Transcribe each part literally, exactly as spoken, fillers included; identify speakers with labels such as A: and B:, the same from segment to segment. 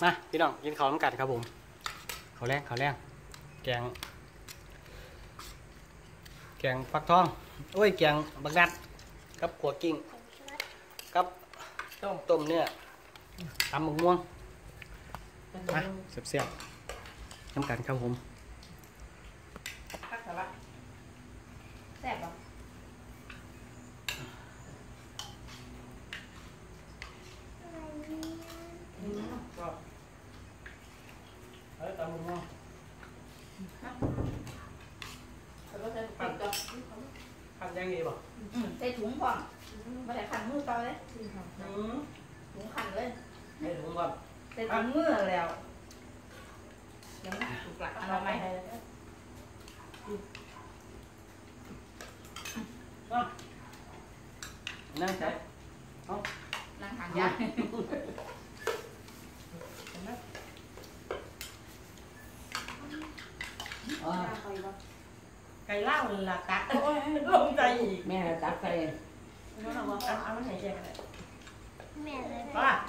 A: มาพี่น้องกินข้าวน้ำกัดครับผมข้าวแรงข้าวแรงแกงแกงฟักทองโอ้ยแกงบักนัดกับขัวกิ้งกับต้มต้มเนื้อตำมะม่วงมาเสียบๆน้ำกันครับผม
B: พักแต่ว่าแซ่บป่ะ
A: ก็เฮ้ยตำมะม่วง
B: แล้วก็ใส่ถุงต่อ
A: ขันยังดีป่ะ
B: ใส่ถุงก่อนไม่ได้ขันมือต่อเลยถุงขันเลย
A: ใส่ถุงก่อน
B: ใส่ถุงมือแล้วยังถูกหลักอะไรไหม
A: นั่งใส่เอา
B: นั่งทานยาไก่เล่าละกะลงใจอีก
C: แม่ตักใส่
B: เอาเอามันหายใจกันเลย
D: แม่เลย
B: ป่ะ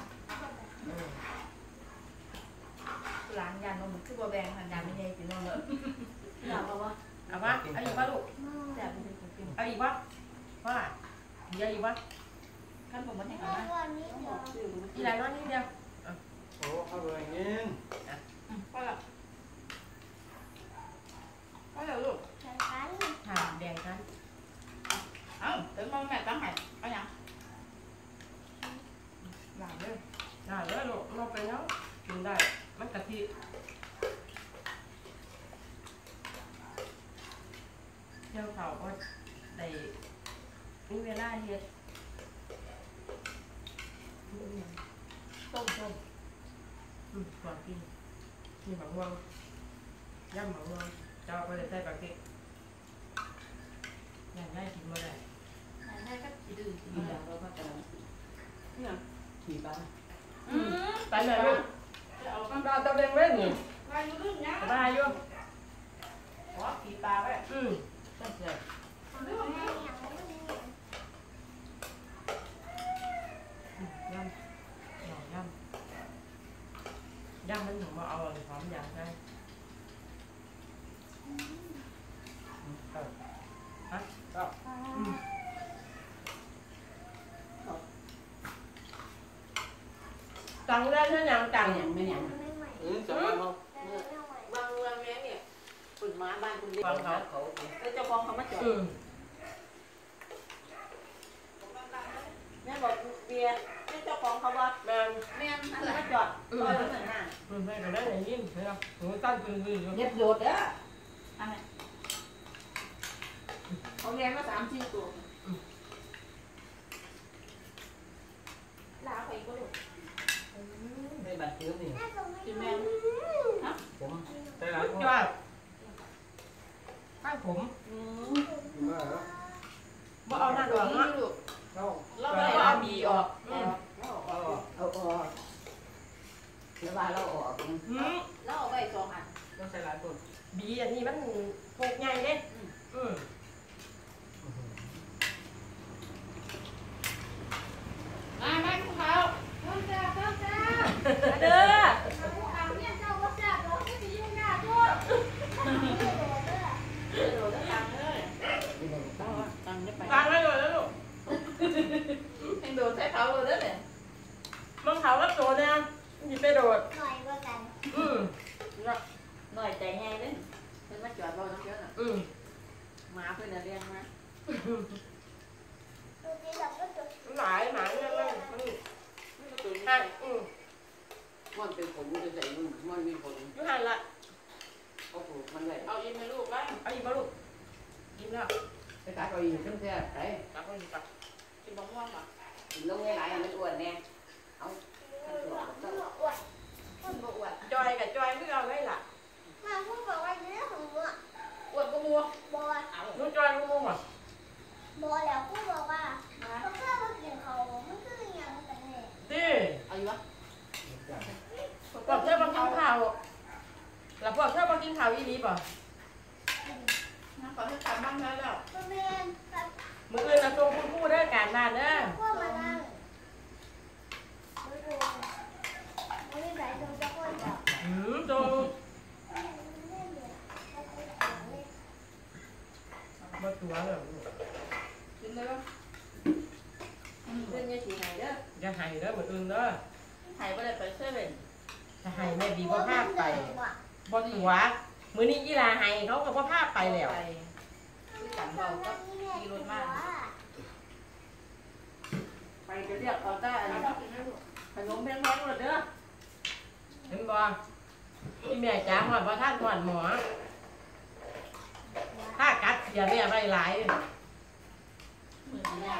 B: ร้านยานมคือบัวแบงทานยาไม่ใช่กินนมเลยเอาป่ะวะเอาป่ะเอาอีกป่ะลูกเอาอีกป่ะว่าเยอะอีกป่ะขั้นผมมันให้ก่อนนะอีกหลายน้อยนิดเดียว
A: โอ้เข้าเลยเงี้ย
B: ก็ละก็ละลูกหาแดงกันเอ้าเดี๋ยวมองแม่ตั้งให้เอาอย่างหลานเลยหลานเลยลูกเราไปแล้วกินได้มันกะทิเจ้าเขาก็ได้มีเวลาเฮ็ดต้มต้มอืมหวานกินมีผักม่วงย่ำผักม่วงเจ้าก็เลยใส่ปลาเก็ตอย่างได้กินมาได้อย่างได้ก็กินดื้อกิน
C: มี
B: มา
C: อ
B: ได้
C: ย่างเราก็จะ
B: เนี่ย
C: ขี่ปลา
B: อืมไปเลยลูกเอาปลาตะเบงเว้นนี่ปลาอยู่ลึกนะปลาอยู่ขอขี่ปลาไว้อืมตั้งใจย่ำหน่อย่ำย่ำมันถึงมาเอาอะไรพร้อมอย่างได้ฮะตังได้เท่ายังตัง
C: อย่างไม่อย่าง
A: อืมจะมาเขา
C: บางเมืองแม่เนี่ยคุณม้าบ้านคุณเล็กเขาเขาแล้วเจ้าของเขามาจอดแม่บอกเบียร์เจ้าของเขาว่า
B: แม่
C: แม่อะไรมาจอดลอยเหมือนน่ะ
B: อืมแม่ก็ได้อย่างนี้ใช่ไหมหนูตั้งคืนคืนอยู่
C: เย็บโยดเด้ออะไรเขาเรียนมาสามสี่ตัวลาไปก็ลูก
A: ในบัตรเชื้อนี่
C: กินแม่ฮะ
A: ผมใส่หลายคน
B: จ้าข้างผม
C: อืม
B: บ่เอาหน้าดวงนะ
A: เรา
C: เรา
B: บ่
C: ไม่
B: เอา
C: เอา
B: บีออกอืม
A: เราเอา
C: เอาออกแล้วว่าเราออก
B: อืม
C: เราเอาไปสองอัน
A: เราใส่หลายคน
B: บีอันนี้มันพกใหญ่เด้อืมมามาคุณเขาเข้าจ้าเข้าจ้าเด้อฟังได้เลยแล้วลูกให้โดดใส่เขาเลยแล้วเนี่ยมึงเขาแล้วโดดเนี่ยหยิบไปโดด
D: หน่อยก็กัน
B: อืม
C: หน่อยใจง่ายเลยเพิ่นมาจอดบ่น้ำเยอะน่ะ
B: อืม
C: หมาเพิ่นน่ะเลี้ยงมา
D: ดูดีแบบก็จบ
B: หลายหมาเนี่ยมันมัน
C: มันก็ตัวนี้
B: หันอืม
C: มันเป็นผมจะใส่มันมันมีผล
B: อยู่หันละ
C: เอาปลูกมันเลย
B: เอายิ้มให้ลูกไว้เอายิ้มมาลูกยิ้มแล้ว
C: ไปตัดเอาอีกจังซี่ไป
B: ตักไปตักกินมะม่วงป่ะ
C: กินลงหลายๆมันอ้วนแน่เอา
D: มันบอกอวด
C: มันบ่อ้วน
B: จอยกับจอยไม่เอาไว้ล่ะ
D: มาพูดบอกว่าเรื่องของอ่ะ
B: อ้วนก็มัว
D: บอ
B: นุ่นจอยก็มัวอ่ะ
D: บอแล้วพูดบอกว่าเขาเพื่อมากินเขามันคืออย่างแต่เนี่ย
B: ดิ
C: เอาอยู่วะ
B: พวกเธอมากินข้าวแล้วพวกเธอมากินข้าวอีนี้ป่ะนะขอให้ทำบ้างแล้วแล้ว
D: มันเป็นแบบ
B: มืออื่นเราส่งคุณครูได้การบ้านเด้อ
D: พวกมานั่งดูดูไม่ได้ใส่ตรงจัง
B: ตัวเลย
C: กินเลยป่ะเรื่องนี้สีไหนเด้อ
B: อย่าหายเด้อเหมือนอื่นเด้อ
C: หายไปเลยไปเซเว่น
B: ถ้าหายแม่บีบ่พาไปบ่ตัวมื้อนี้ยีลาหายเขาก็บ่พาไปแล้ว
C: ที่กันเบาก็มีรถมากไปจะเรียกเขาได้ขนมแพงๆเลยเด้อ
B: เห็นบ่ที่แม่จ๋าหอดบ่ท่านหอดหมอถ้ากัดอย่าแม่ไว้หลาย
C: มือเนี่ย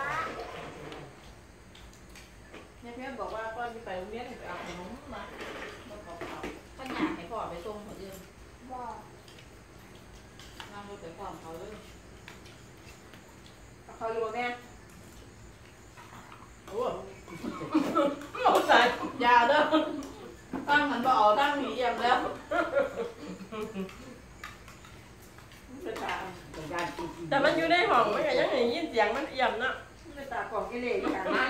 C: เนี่ยเพื่อนบอกว่าก่อนที่ไปโรงเรียนไปเอาขนมมาบอกเขาเขาถ้าอยากให้พ่อไปส่งเขาเดิน
D: บอก
C: นั่งรถไปพร้อมเขาเลยเขาอยู่แม่โอ้โหใส่ยาเด้อตั้งหันมาเอาตั้งหนีเยี่ยมแล้วไม่ตา
B: แต่มันอยู่ในห้องมันก็ยังได้ยินเสียงมันเอี่ยมเนาะ
C: ไม่ตาของกิเลสอย่างนั้น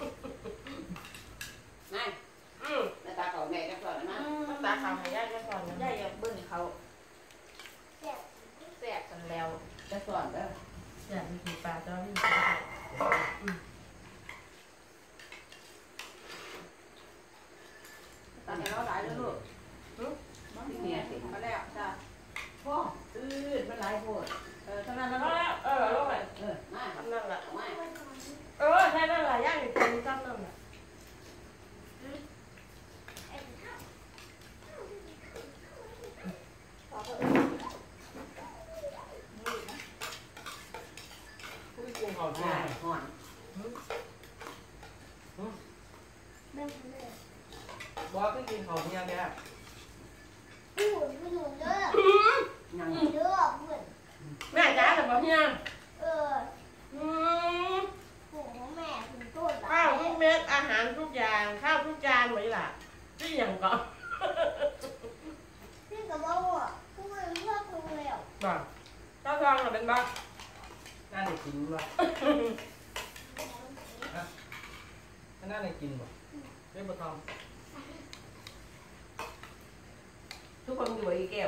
E: นั่น
B: อืม
E: หน้าตาเขาแม่จะสอนนะ
B: ตาขาวให้ยายจะสอนนะ
C: ย่าอย่าเบิ้ลเขาแสบกันแล้ว
E: จะสอนเด้อ
B: อยากมีผีปลาเจ้าพี่
C: ตาเห็นเราหลายเลยลูก
E: เนี่ยสิ
C: เขาแล้วจ้า
E: พ่ออืดมันหลายโพด
C: เออเท่านั้นแล้ว
B: เอาละเออลงไป
E: เออมา
B: ทำนั่นละ
E: เอามา
B: เออแค่นั้นละย่างอีกคนซ้ำนั่นละ
A: คุยกุ้งเขา
E: หน้า
A: เนี่ย
E: ห่อน
D: แม่ทำเลย
A: บอกขึ้นกินเขาเนี่ยแก
D: พี่หมุนพี่หมุนเด้อ
E: ยัง
D: เด้อเพื่อน
B: แม่จ๋าแต่บอกเฮีย
D: เออ
B: อืม
D: ผูกของแม่ถึงต้น
B: ข้าวทุกเม็ดอาหารทุกอย่างข้าวทุกจานไหมล่ะที่อย่างก็
D: พี่กับว่าอ่ะคือมันเลือกคนเร็ว
B: บอกเจ้าทองเราเป็นบ้า
A: น่าได้กินวะน่าได้กินบ่เรียบทอง
B: ทุกคนอยู่ไอ้แก้ว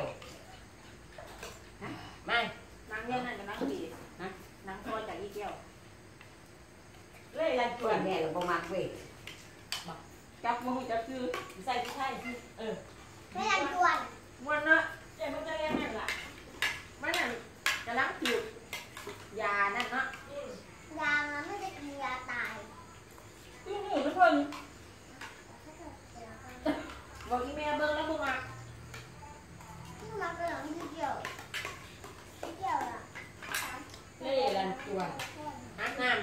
B: ไม่
C: นางเนี่ยนั่นกับนางดีนะนางพ่อจากอีเกี้ยว
B: เล่ยอะไรจ
E: เพื่
B: ว
E: อน นแม่ก็บ่มักเว้ย
C: จับมือจับคือ
B: ใส่ที่ใช่เออ
D: ไม่อยากชวน
B: วันนะเจ๊มันจะเรียนนั่นล่ะมันนั่นจะล้างจืดยานั่นเนาะ
D: ยามันไม่ได้กินยาตาย
B: ทุกหมู่ทุกคน บอกอีเมลเบิ้งแล้วบุ้งอ่ะ
D: ที่มาเป็นหลังที่เกี่ยวที่เกี่ยวอ่ะ
B: เล่ยลันจวนอาบน้ำ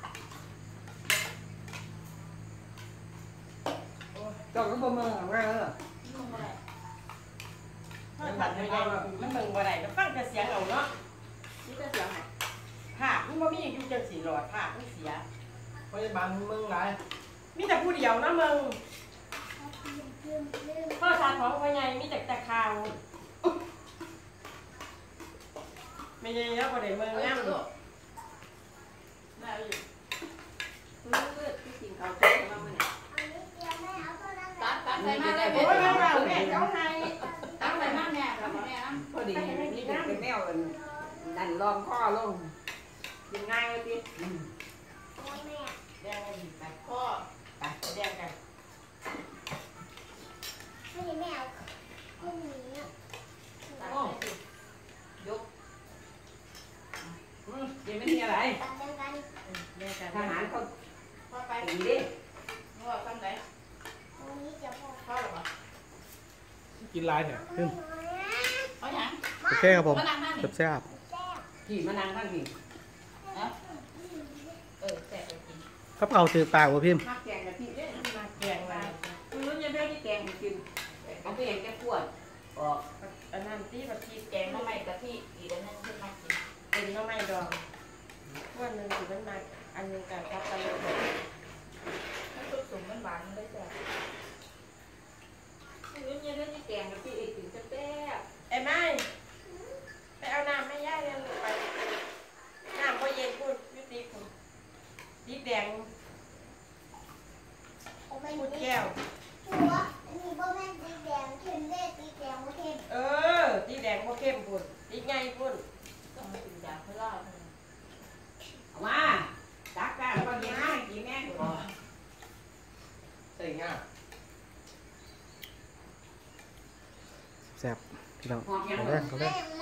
A: เจ้าก็บ่มาเอาไว้แล้ว
C: นุ่มอะไร
B: มันบัดไม่ได้มันเบิ่งบ่ได้ก็ฟังแต่เสียงเอาเนาะ
C: นี่จะเสียงไหน
B: ภาพมันบ่มีอยู่จังสีหลอดภาพมันเสีย
A: พยาบาลมึงหลาย
B: มีแต่ผู้เดียวนะมึง
D: ลืมลืม
B: พ่อทานของพ่อใหญ่มีแต่แต่ข่าวไม่ใช่แล้วบ่ได้เมือง
C: เอ้ย
B: แง้ม
C: ลูกแม่อยู่คือเลือดที่กินเขาเจ็บมาเมื่อไหร่
D: อันนี้เตรียมไม่เอาเท่านั้น
C: ตัดตัดใส่มาได้ไหม
B: โอ้ยมันว่าแม่เจ้าให้
C: ตัดใส่มาแม่ครับแม่นะ
E: พอดีนี่เป็นแมวนั่นรองข้อลง
B: กินง่ายเลยพี่
E: อืม
D: โอ้ยแม่
B: แดงกันไป
C: พ่อ
B: ไปแดงกัน
D: ไม่ได้แม่เอาพรุ่งนี้
C: ตัดใส่สิยก
E: อืมยังไม่มีอะไร
D: ตัดกันกัน
B: แดงกัน
E: ทหารเขา
C: พ่อไป
E: ตีดิ
C: พ่อทำไหน
D: วันนี้จะพอ
C: พ่อหรอ
A: กินหลายเนี่ยขึ้น
C: เอาอย่าง
A: โอเคครับผม
C: มานั่งนั่ง
A: แซ่บ
D: แซ่บ
E: ขี่มานั่งข้างนี่
C: นะเออแสบไปกิน
A: ๆครับเอาถือปากบ่พิมพ์
C: ข้าวแกงกะทิเนี่ย
B: มาแกงมา
C: คุณรู้ยังไงที่แกงกิน
E: เอาไปเห็นแกขวดออก
B: อันนั้นที่แบบที่
C: แกงทำไมกะทิอีกอันนึงขึ้นมากิน
B: เป็นน้ำไม้ดองวันหนึ่งถือมันมาอันหนึงกับทับกันเลย
C: ถ้าสุกสุกมันหวานมันได้แสบคุณรู้ยังไงที่แกงกะทิอีกถึงจะแซ่บ
B: ไอ้ไม้ไปเอาน้ำไม่ย่าเรียนไปน้ำพอเย็นพูดยุติคุณดีแดง
D: ผมไม่
B: พูด
D: รู้
B: แก้ว
D: หัวอันนี้บ่แม่นตีแดงเข้มเด้ตีแดงบ่เข้ม
B: เออดีแดงพอเข้มพูดดีไงพูด
C: ก็ต้องมากินยาเพื่อเล่า
E: เอามาตักกันแล้วก็กินให้กินแม่กู
A: ใส่ง่ายแซ่บพี่น้อง
E: หอมยัง
A: เอา
E: เล
A: เด้
E: ย
A: อเอาเด้อ
D: แม่